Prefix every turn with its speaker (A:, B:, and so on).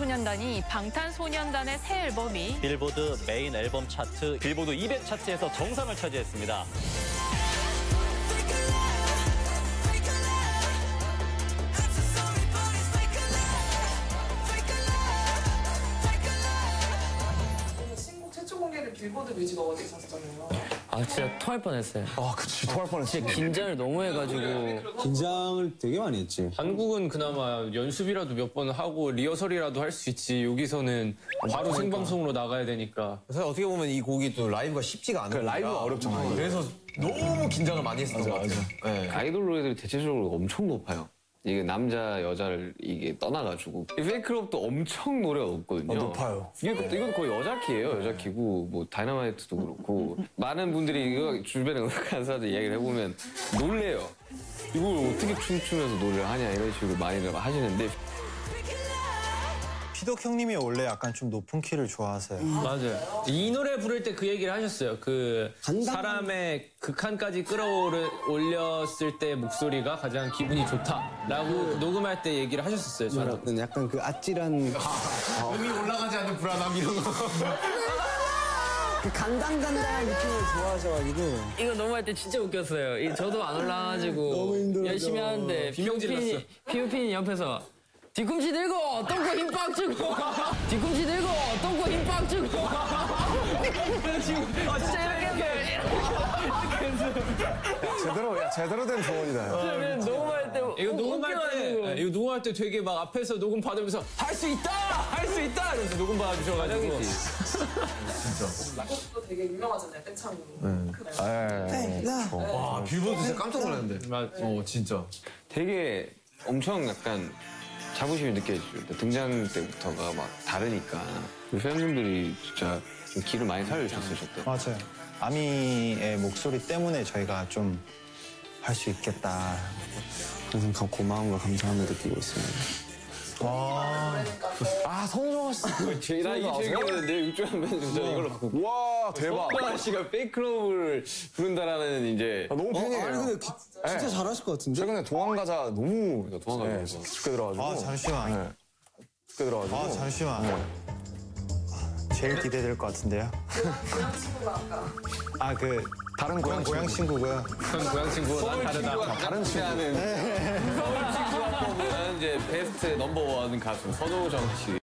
A: 방탄소년단이 방탄소년단의 새 앨범이
B: 빌보드 메인 앨범 차트, 빌보드 200 차트에서 정상을 차지했습니다.
C: 신곡 최초 공개를 빌보드 뮤직 어워드에서 하셨잖아요.
D: 아 진짜 토할 뻔했어요.
E: 아, 그치. 토할 뻔했어.
D: 진짜 긴장을 너무 해가지고.
F: 긴장을 되게 많이 했지.
G: 한국은 그나마 연습이라도 몇 번 하고 리허설이라도 할 수 있지. 여기서는 바로 생방송으로 나가야 되니까.
F: 사실 어떻게 보면 이 곡이 또 라이브가 쉽지가 않은 거야.
E: 라이브가 어렵잖아.
F: 그래서 너무 긴장을 많이 했었던 것 같아요. 네.
H: 아이돌 노래들이 대체적으로 엄청 높아요. 이게 남자 여자를 이게 떠나가지고 페이크럽도 엄청 노래가 높거든요.
E: 높아요.
H: 이건 거의 여자 키예요. 여자 키고 뭐 다이너마이트도 그렇고 많은 분들이 이거 주변에 음악하는 사람들 이야기를 해보면 놀래요. 이걸 어떻게 춤추면서 노래를 하냐 이런 식으로 많이들 하시는데.
F: 피덕 형님이 원래 약간 좀 높은 키를 좋아하세요.
G: 맞아요. 이 노래 부를 때 그 얘기를 하셨어요. 그 사람의 극한까지 끌어올렸을 때 목소리가 가장 기분이 좋다라고 녹음할 때 얘기를 하셨었어요. 저는.
F: 약간 그 아찔한
E: 음이 올라가지 않는 불안함 이런 거.
F: 그 간당간당한 느낌을 좋아하셔가지고.
D: 이거 녹음할 때 진짜 웃겼어요. 저도 안 올라가가지고
F: 너무 힘들어져.
D: 열심히 하는데
G: 비명 질렀어.
D: 피우핀이 옆에서 뒤꿈치 들고 똥꼬 힘 빡 주고 뒤꿈치 들고 똥꼬 힘 빡 주고 지금 진짜 이렇게
E: 제대로 된 조언이다.
D: 녹음할 때
G: 이거 녹음할 때 되게 막 앞에서 녹음 받으면서 할 수 있다! 할 수 있다! 이러면서 녹음 받아주셔가지고.
C: 이것도 되게 유명하잖아요, 떼창으로.
E: 와, 빌보드 진짜 깜짝 놀랐는데.
G: 맞아.
E: 진짜.
H: 되게 엄청 약간 자부심이 느껴지죠. 등장 때부터가 막 다르니까 우리 팬분들이 진짜 좀 기를 많이 살려주셨어요. 저때.
F: 맞아요. 아미의 목소리 때문에 저희가 좀 할 수 있겠다. 항상 고마움과 감사함을 느끼고 있습니다.
E: 성정아 씨.
H: 나 이 책이었는데 육주하면 진짜 이걸로 갖고.
E: 와, 대박.
H: 성정아 씨가 페이크러브를 부른다라는 이제.
E: 너무 팬이에요.
F: 아니 근데 진짜 잘하실 것 같은데?
E: 최근에 동안가자 너무
H: 동안가자
E: 깊게 들어가지고.
F: 아 잠시만.
E: 깊게 들어가지고.
F: 아 잠시만. 제일 기대될 것 같은데요?
C: 고양 친구가 아까.
F: 아 그
E: 다른
F: 고양 친구고요.
G: 형 고양 친구가 난 다르다.
H: 다른 친구하는 서울 친구학법은 이제 베스트 넘버원 가수 선호정 씨.